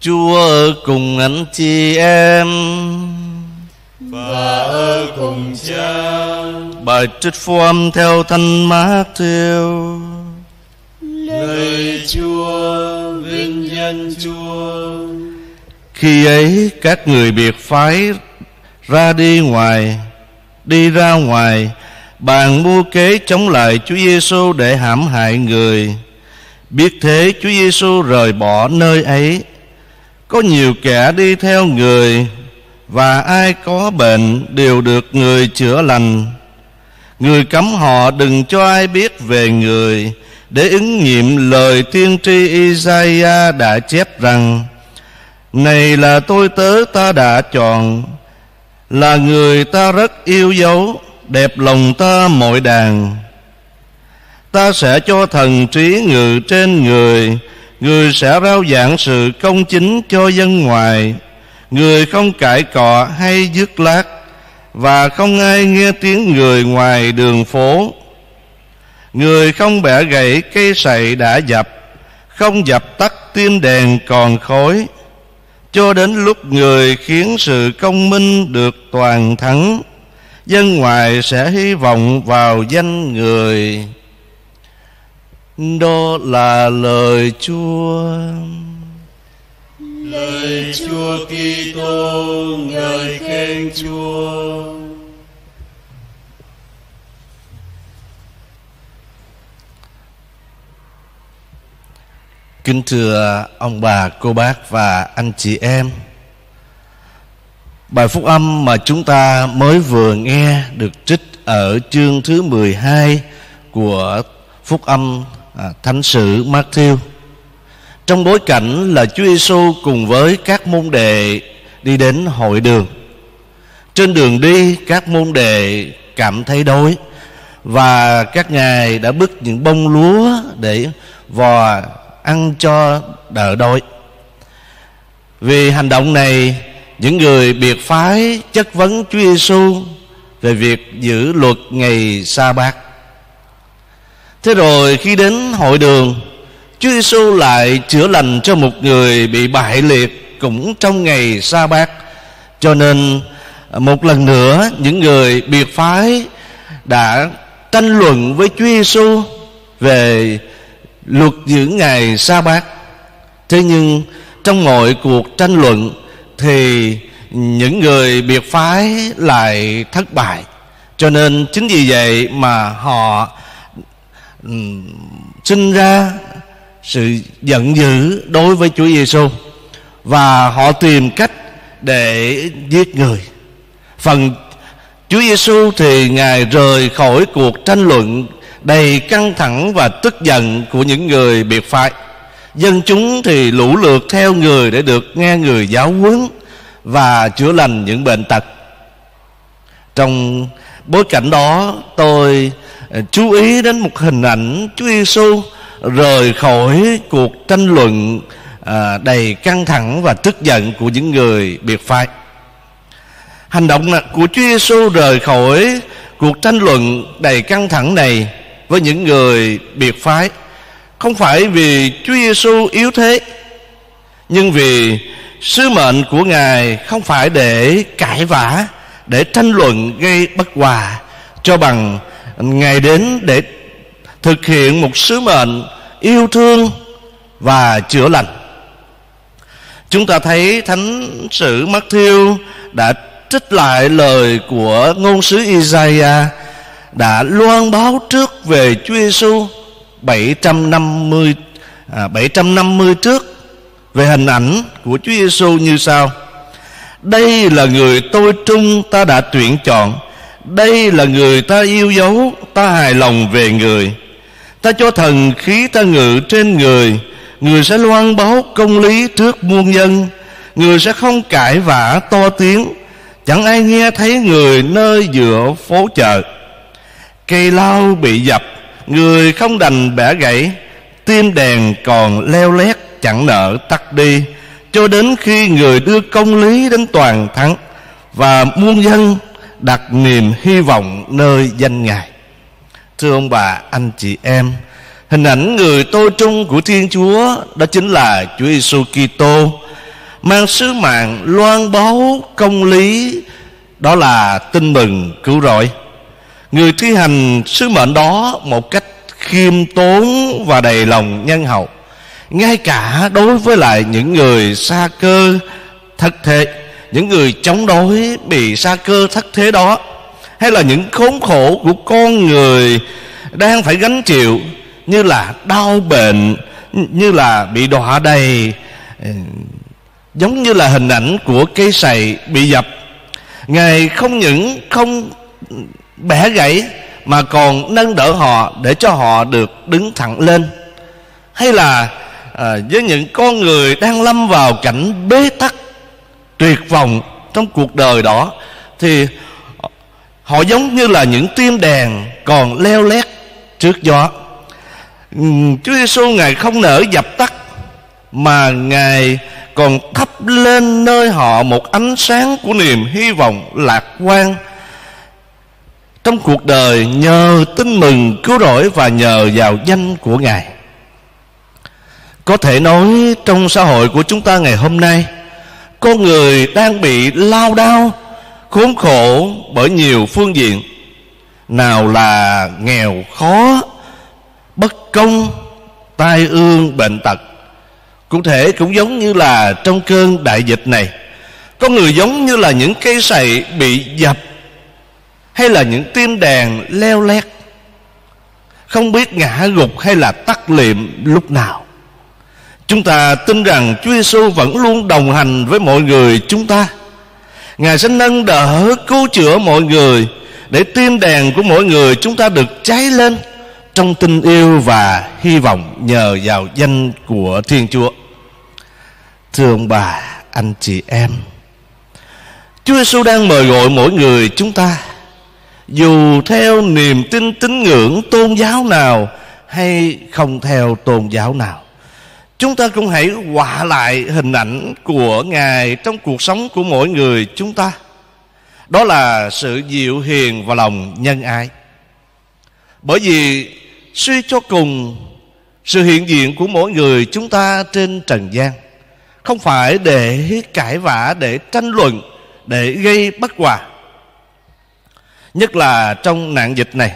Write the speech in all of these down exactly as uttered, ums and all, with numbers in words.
Chúa ở cùng anh chị em và ở cùng Cha. Bài trích phúc âm theo Thánh Mác-thiêu. Lạy Chúa, vinh danh Chúa. Khi ấy các người biệt phái ra đi ngoài, đi ra ngoài, bàn mưu kế chống lại Chúa Giêsu để hãm hại người. Biết thế, Chúa Giêsu rời bỏ nơi ấy. Có nhiều kẻ đi theo người, và ai có bệnh đều được người chữa lành. Người cấm họ đừng cho ai biết về người, để ứng nghiệm lời tiên tri Isaiah đã chép rằng: Này là tôi tớ ta đã chọn, là người ta rất yêu dấu, đẹp lòng ta mọi đàn. Ta sẽ cho thần trí ngự trên người, người sẽ rao giảng sự công chính cho dân ngoài. Người không cãi cọ hay dứt lát, và không ai nghe tiếng người ngoài đường phố. Người không bẻ gãy cây sậy đã dập, không dập tắt tim đèn còn khói, cho đến lúc người khiến sự công minh được toàn thắng. Dân ngoài sẽ hy vọng vào danh người. Đó là lời Chúa. Lời Chúa Kitô, ngợi khen Chúa. Kính thưa ông bà, cô bác và anh chị em, bài phúc âm mà chúng ta mới vừa nghe được trích ở chương thứ mười hai của phúc âm à, Thánh sử Mác-thiêu. Trong bối cảnh là Chúa Giêsu cùng với các môn đệ đi đến hội đường. Trên đường đi, các môn đệ cảm thấy đói, và các ngài đã bứt những bông lúa để vò ăn cho đỡ đói. Vì hành động này, những người biệt phái chất vấn Chúa Giêsu về việc giữ luật ngày Sa-bát. Thế rồi khi đến hội đường, Chúa Giêsu lại chữa lành cho một người bị bại liệt cũng trong ngày Sa-bát. Cho nên một lần nữa, những người biệt phái đã tranh luận với Chúa Giêsu về luật giữ ngày Sa-bát. Thế nhưng trong mọi cuộc tranh luận thì những người biệt phái lại thất bại. Cho nên chính vì vậy mà họ um, sinh ra sự giận dữ đối với Chúa Giêsu, và họ tìm cách để giết người. Phần Chúa Giêsu thì Ngài rời khỏi cuộc tranh luận đầy căng thẳng và tức giận của những người biệt phái. Dân chúng thì lũ lượt theo người để được nghe người giáo huấn và chữa lành những bệnh tật. Trong bối cảnh đó, tôi chú ý đến một hình ảnh Chúa Giêsu rời khỏi cuộc tranh luận à, đầy căng thẳng và tức giận của những người biệt phái. Hành động của Chúa Giêsu rời khỏi cuộc tranh luận đầy căng thẳng này với những người biệt phái không phải vì Chúa Giêsu yếu thế, nhưng vì sứ mệnh của Ngài không phải để cãi vã, để tranh luận gây bất hòa, cho bằng Ngài đến để thực hiện một sứ mệnh yêu thương và chữa lành. Chúng ta thấy Thánh sử Mác-thiêu đã trích lại lời của ngôn sứ Isaiah đã loan báo trước về Chúa Giêsu bảy trăm năm mươi à, bảy trăm năm mươi trước về hình ảnh của Chúa Giêsu như sau: Đây là người tôi trung ta đã tuyển chọn, đây là người ta yêu dấu, ta hài lòng về người. Ta cho thần khí ta ngự trên người, người sẽ loan báo công lý trước muôn dân, người sẽ không cãi vã to tiếng, chẳng ai nghe thấy người nơi giữa phố chợ. Cây lao bị dập, người không đành bẻ gãy, tim đèn còn leo lét chẳng nỡ tắt đi, cho đến khi người đưa công lý đến toàn thắng, và muôn dân đặt niềm hy vọng nơi danh Ngài. Thưa ông bà, anh chị em, hình ảnh người tôi trung của Thiên Chúa đó chính là Chúa Giêsu Kitô, mang sứ mạng loan báo công lý, đó là tin mừng cứu rỗi. Người thi hành sứ mệnh đó một cách khiêm tốn và đầy lòng nhân hậu, ngay cả đối với lại những người sa cơ thất thế, những người chống đối bị sa cơ thất thế đó, hay là những khốn khổ của con người đang phải gánh chịu, như là đau bệnh, như là bị đọa đầy, giống như là hình ảnh của cây sậy bị dập. Ngài không những không bẻ gãy mà còn nâng đỡ họ để cho họ được đứng thẳng lên. Hay là à, với những con người đang lâm vào cảnh bế tắc, tuyệt vọng trong cuộc đời đó, thì họ giống như là những tim đèn còn leo lét trước gió. Chúa Giêsu Ngài không nỡ dập tắt, mà Ngài còn thắp lên nơi họ một ánh sáng của niềm hy vọng lạc quan trong cuộc đời, nhờ tin mừng cứu rỗi và nhờ vào danh của Ngài. Có thể nói trong xã hội của chúng ta ngày hôm nay, con người đang bị lao đao, khốn khổ bởi nhiều phương diện. Nào là nghèo khó, bất công, tai ương, bệnh tật. Cụ thể cũng giống như là trong cơn đại dịch này, con người giống như là những cây sậy bị dập, hay là những tim đèn leo lét, không biết ngã gục hay là tắt liệm lúc nào. Chúng ta tin rằng Chúa Giêsu vẫn luôn đồng hành với mọi người chúng ta. Ngài sẽ nâng đỡ, cứu chữa mọi người, để tim đèn của mỗi người chúng ta được cháy lên trong tình yêu và hy vọng nhờ vào danh của Thiên Chúa. Thưa ông bà, anh chị em, Chúa Giêsu đang mời gọi mỗi người chúng ta, dù theo niềm tin tín ngưỡng tôn giáo nào hay không theo tôn giáo nào, chúng ta cũng hãy họa lại hình ảnh của Ngài trong cuộc sống của mỗi người chúng ta. Đó là sự dịu hiền và lòng nhân ái. Bởi vì suy cho cùng, sự hiện diện của mỗi người chúng ta trên trần gian không phải để cãi vã, để tranh luận, để gây bất hòa. Nhất là trong nạn dịch này.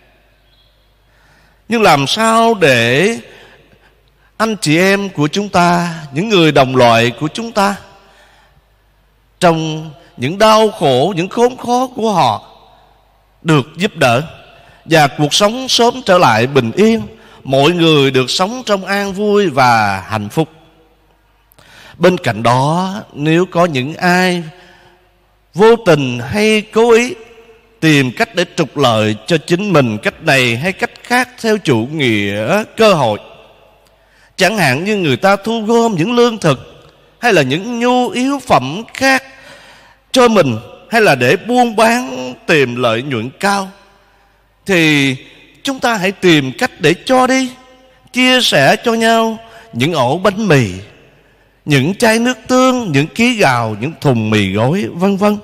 Nhưng làm sao để anh chị em của chúng ta, những người đồng loại của chúng ta, trong những đau khổ, những khốn khó của họ được giúp đỡ, và cuộc sống sớm trở lại bình yên, mọi người được sống trong an vui và hạnh phúc. Bên cạnh đó, nếu có những ai vô tình hay cố ý tìm cách để trục lợi cho chính mình, cách này hay cách khác theo chủ nghĩa cơ hội, chẳng hạn như người ta thu gom những lương thực hay là những nhu yếu phẩm khác cho mình, hay là để buôn bán tìm lợi nhuận cao, thì chúng ta hãy tìm cách để cho đi, chia sẻ cho nhau những ổ bánh mì, những chai nước tương, những ký gạo, những thùng mì gói, vân vân.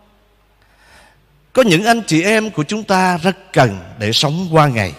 Có những anh chị em của chúng ta rất cần để sống qua ngày.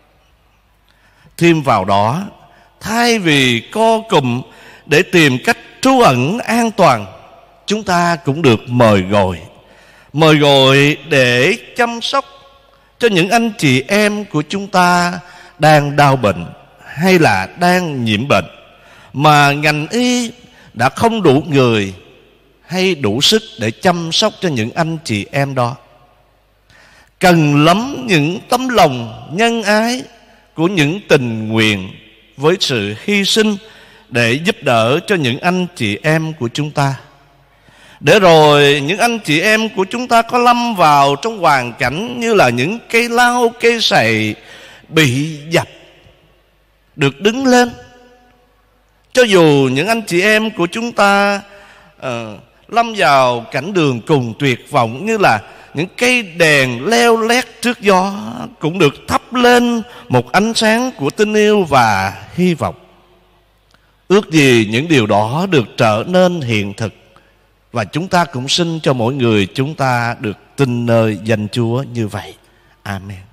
Thêm vào đó, thay vì co cụm để tìm cách trú ẩn an toàn, chúng ta cũng được mời gọi Mời gọi để chăm sóc cho những anh chị em của chúng ta đang đau bệnh hay là đang nhiễm bệnh, mà ngành y đã không đủ người hay đủ sức để chăm sóc cho những anh chị em đó. Cần lắm những tấm lòng nhân ái của những tình nguyện với sự hy sinh để giúp đỡ cho những anh chị em của chúng ta. Để rồi những anh chị em của chúng ta có lâm vào trong hoàn cảnh như là những cây lau, cây sậy bị dập, được đứng lên. Cho dù những anh chị em của chúng ta uh, lâm vào cảnh đường cùng tuyệt vọng, như là những cây đèn leo lét trước gió, cũng được thắp lên một ánh sáng của tình yêu và hy vọng. Ước gì những điều đó được trở nên hiện thực, và chúng ta cũng xin cho mỗi người chúng ta được tin nơi danh Chúa như vậy. Amen.